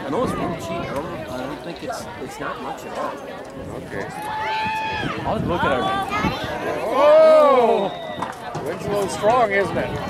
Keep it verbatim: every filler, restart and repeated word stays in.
No, it's really cheap. I don't, I don't think it's it's not much at all. Okay. I'll look at our. Oh! Wind's a little strong, isn't it?